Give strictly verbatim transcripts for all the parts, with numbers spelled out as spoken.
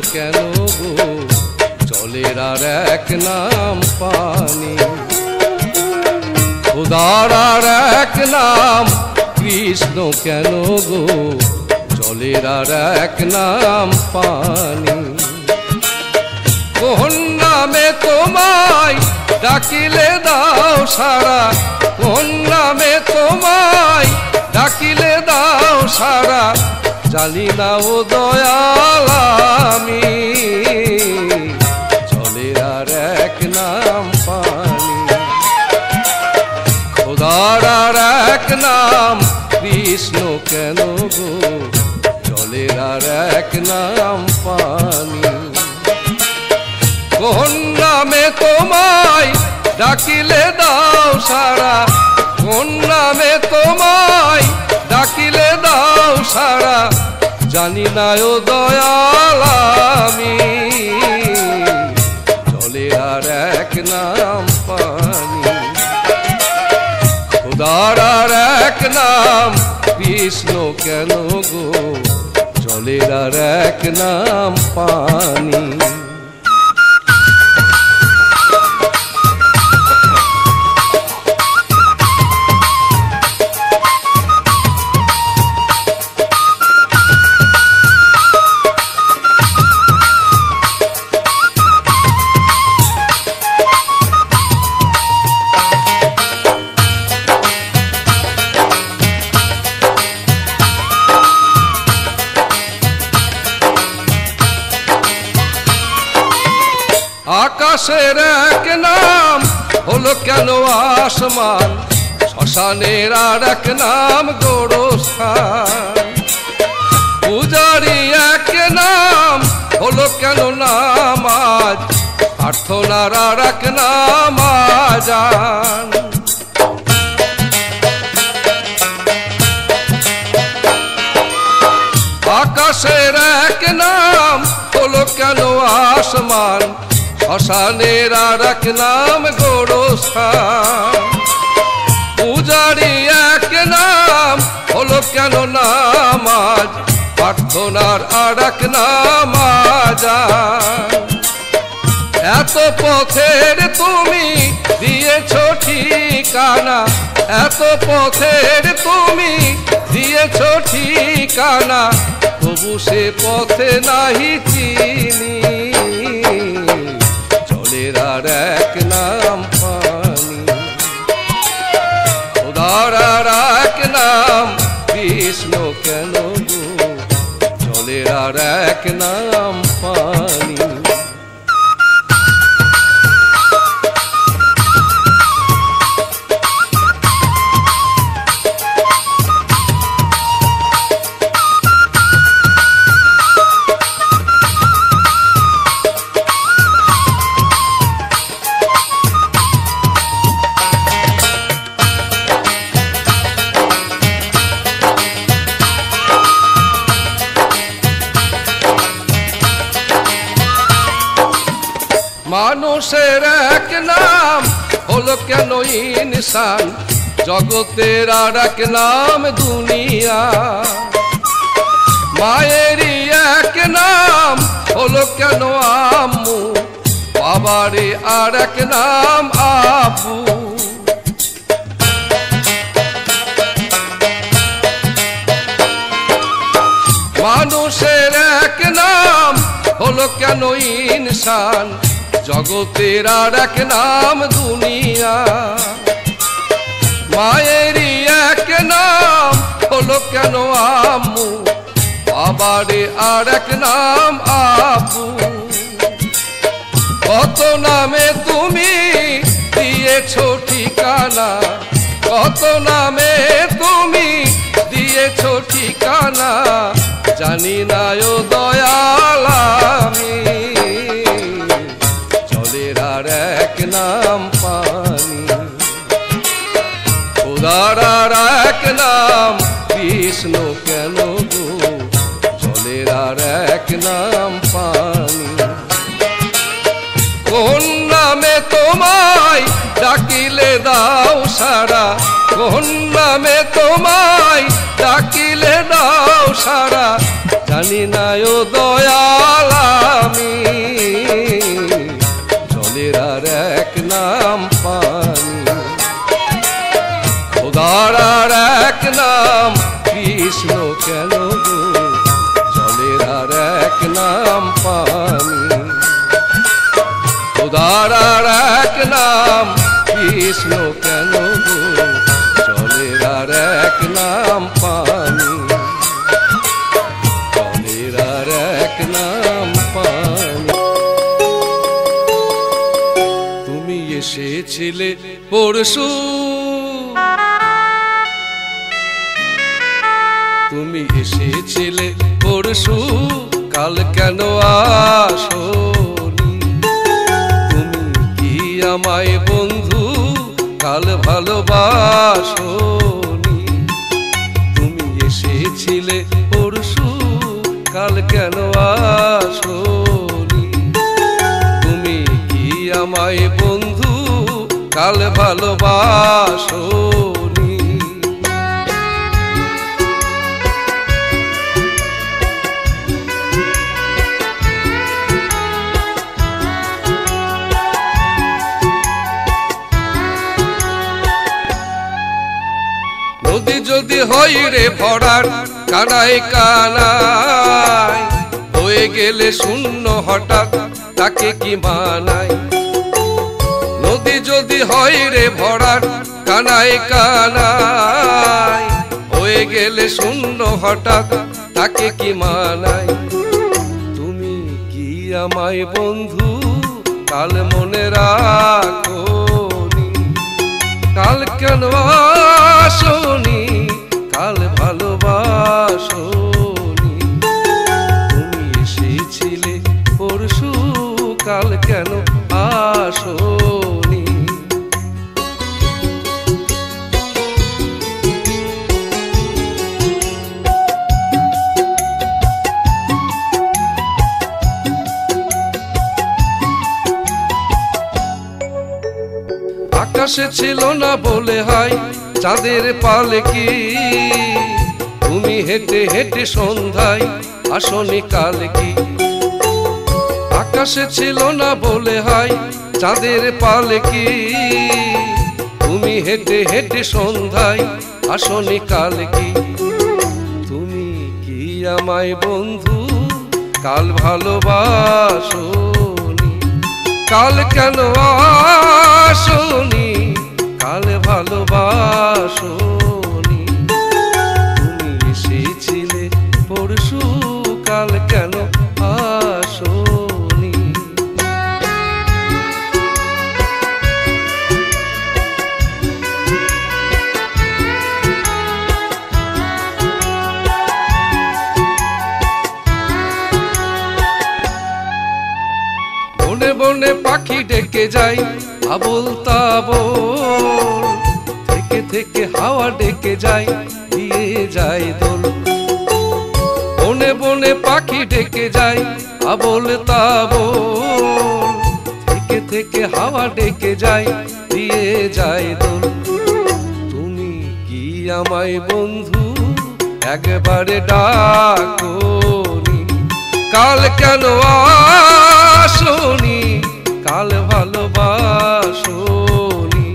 কেন গো জলের আর এক নাম পানি খোদার আর এক নাম কৃষ্ণ কেন গো জলের আর এক নাম পানি কোন নামে তোমায় ডাকিলে দাও সারা কোন নামে তোমায় ডাকিলে দাও সারা জানি না ও দয়াল আমি জলের আর এক নাম পানি খোদার আর এক নাম কৃষ্ণ কেন গো জলের আর এক নাম পানি কোন নামে তোমায় ডাকিলে দাও সারা কোন নামে তোমায় ডাকিলে দাও সারা জানি না ও দয়াল আমি জলের আর এক নাম পানি খোদার আর এক নাম কৃষ্ণ কেন গো জলের আর এক নাম পানি আকাশের এক নাম হলো কেন আসমান শ্মশানের আর এক নাম গোরস্থান পূজারি এক নাম হলো কেন নামাজ প্রার্থনার আর এক নাম আযান আকাশের এক নাম হলো কেন আসমান শ্মশানের আর এক নাম গোরস্থান পূজারি এক নাম হলো কেন নামাজ প্রার্থনার আর এক নাম আযান এত পথের তুমি দিয়েছ ঠিকানা এত পথের তুমি দিয়েছ ঠিকানা তবু সে পথে নাহি চিনি জলের আর এক নাম পানি খোদার আর এক নাম কৃষ্ণ কেন গো জলের আর এক নাম পানি মানুষের এক নাম হলো কেন ইনসান জগতের আর এক নাম দুনিয়া মায়েরই এক নাম হলো কেন আম্মু বাবারই আর এক নাম আব্বু মানুষের এক নাম হলো কেন ইনসান জগতের আর এক নাম দুনিয়া মায়েরই এক নাম হলো কেন আম্মু বাবারই আর এক নাম আব্বু কত নামে তুমি দিয়েছ ঠিকানা কত নামে তুমি দিয়েছ ঠিকানা জানি না ও দয়াল আমি জলের আর এক নাম পানি খোদার আর এক নাম কৃষ্ণ কেন গো জলের আর এক নাম পানি কোন নামে তোমায় ডাকিলে দাও সারা কোন নামে তোমায় ডাকিলে দাও সারা জানি না ও দয়াল আমি, জলের আর এক নাম পানি। খোদার আর এক নাম কৃষ্ণ কেন গো, জলের আর এক নাম পানি। খোদার আর এক নাম কৃষ্ণ কেন গো, জলের আর এক নাম পানি, জলের আর এক নাম পানি। তুমি এসেছিলে পরশু, তুমি এসেছিলে পরশু, কাল কেন আসোনি? তুমি কি আমায় বন্ধু কাল ভালোবাসোনি? তুমি এসেছিলে পরশু, কাল কেন আসোনি? তুমি কি আমায় বন্ধু কাল ভালোবাসোনি? নদী যদি হই রে ভরাট কানায় কানায়, হয়ে গেলে শূন্য হঠাৎ তাকে কি মানায়? নদী যদি হয় রে ভরাট কানায় কানায়, হয়ে গেলে শূন্য হঠাৎ তাকে কি মানায়? তুমি কি আমায় বন্ধু কাল মনে রাখোনি? কাল কেন আসোনি? কাল ভালোবাসোনি? তুমি এসেছিলে পরশু, কাল কেন আসোনি? আকাশে ছিল না বলে হয় চাঁদের পালকি, তুমি হেঁটে হেঁটে সন্ধ্যায় আসনি কাল কি? আকাশে ছিল না বলে হয় চাঁদের পালকি, তুমি হেঁটে হেঁটে সন্ধ্যায় আসনি কাল কি? তুমি কি আমায় বন্ধু কাল ভালোবাসোনি? কাল কেন আসোনি? কাল ভালোবাসোনি? তুমি এসেছিলে পরশু, কাল কেন আসোনি? বনে বনে পাখি ডেকে যায় আবোল তাবোল, থেকে থেকে হাওয়া ডেকে যায় দিয়ে যায় দোল। বনে বনে পাখি ডেকে যায় আবোল তাবোল, থেকে থেকে হাওয়া ডেকে যায় দিয়ে যায় দোল। তুমি কি আমায় বন্ধু একবারে ডাকোনি? কাল কেন আসোনি? কাল ভালোবাসোনি?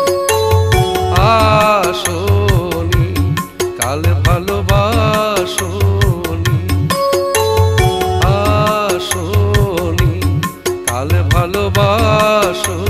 আসোনি? কাল ভালোবাসোনি? আসোনি? কাল ভালোবাসোনি?